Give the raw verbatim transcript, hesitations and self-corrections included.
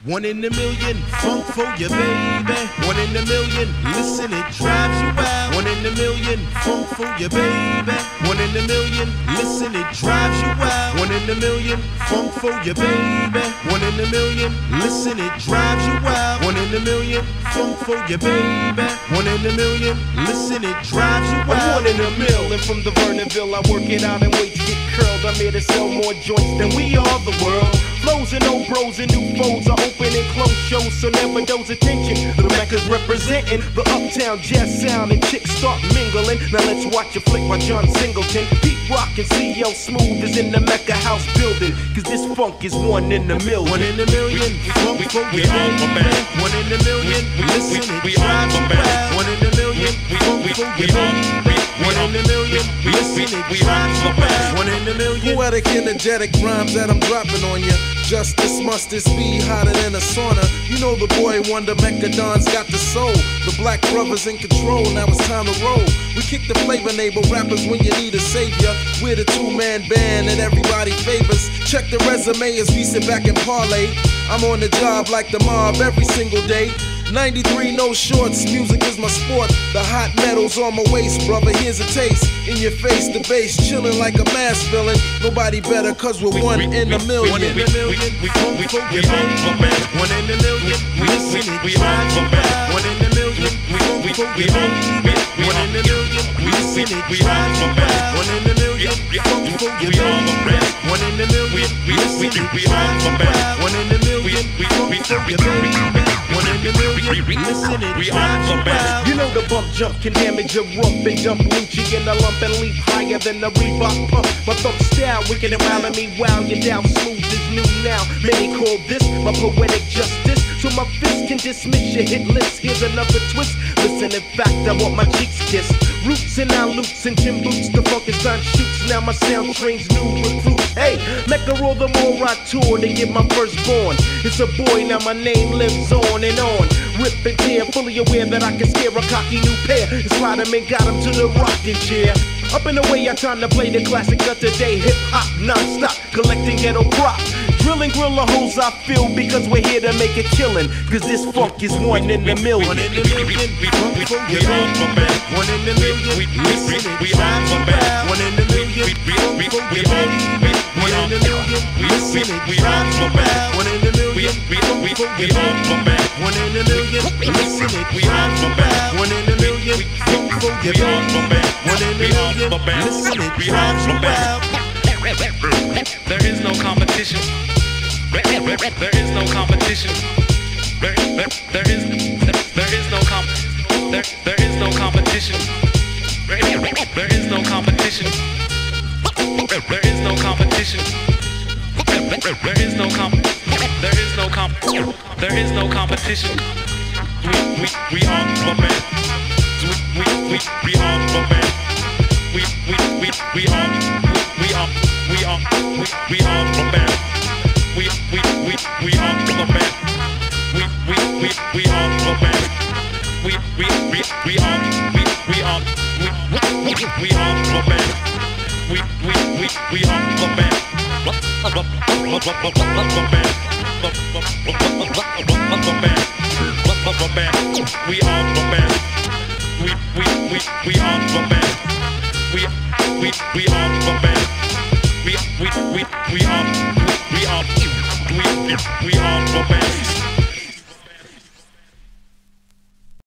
One in a million, funk for your baby. One in a million, listen, it drives you wild. One in a million, funk for your baby. One in a million, listen, it drives you wild. One in a million, funk for your baby. One in a million, listen, it drives you wild. One in a million, funk for your baby. One in a million, listen, it drives you wild. I'm one in a million from the Vernonville. I work it out and wait to get curled. I'm here to sell more joints than we are the world. Flows and old bros and new foes are open and close shows, so never doze attention. The Mecca's representing the uptown jazz sound and chicks start mingling. Now let's watch a flick by John Singleton. Pete Rock and C L Smooth is in the Mecca house building, cause this funk is one in a million. One in a million, funk for your baby. One in a million, listen, it drives you wild. One in a million, funk for your baby. One in a million, listen, it drives you wild. One in a million. Poetic, energetic rhymes that I'm dropping on ya. Justice, mustard, speed, hotter than a sauna. You know the boy wonder, Mecca Don's got the soul. The black brothers in control, now it's time to roll. We kick the flavor, neighbor rappers when you need a savior. We're the two-man band that everybody favors. Check the resume as we sit back and parlay. I'm on the job like the mob every single day. ninety-three, no shorts, music is my sport. The hot metal's on my waist, brother, here's a taste. In your face, the bass, chillin' like a mass villain. Nobody better, cause we're one in a million. One in a million, we funk for your baby. One in a million, listen, it drives you wild. One in a million, we funk for your baby. One in a million, listen, it drives you wild. One in a million, funk for your baby. One in a million, listen, it drives you wild. One in a million, funk for your baby. One in a million, listen, it drives you wild. You know the bump jump can damage your rump and dump Lucci in a lump and leap higher than the Reebok pump. My thump style, wicked and wild me wow. You're down smooth is new now. Many call this my poetic justice. So my fist can dismiss your hit list. Here's another twist. Listen, in fact, I want my cheeks kissed. Roots and now loops and gym boots. The funk is on shoots. Now my sound trains new recruits. Hey, Mecca all the more I tour to get my firstborn. It's a boy, now my name lives on and on. Rip and tear, fully aware that I can scare a cocky new pair. And Spider-Man got him to the rocking chair. Up and away, I time to play the classic of today. Hip hop, non-stop, collecting ghetto props. Drilling griller holes I feel because we're here to make a killing. Cause this funk is one in a million. One in a million, funk for your baby. One in a million, listen, it drives you wild. One in a million, funk for your baby. One in a million, listen, it drives you wild. One in a million, funk for your baby. One in a million, listen, it drives you wild. One in a million, funk for your baby. One in a million, listen, it drives you wild. There is no competition. There is no competition. There, there, there is there is no comp there, there is no competition. There is no competition. There is no competition. There is no comp there is no comp there is no competition. We we we are the band. We we we we are the band. We we we we are we are we are we we are the band. We we we we are the band. We we we we are the band. We we we we are we we are we we we are the band. We we we we are the band. We are the band. We we we we are the band. We we we are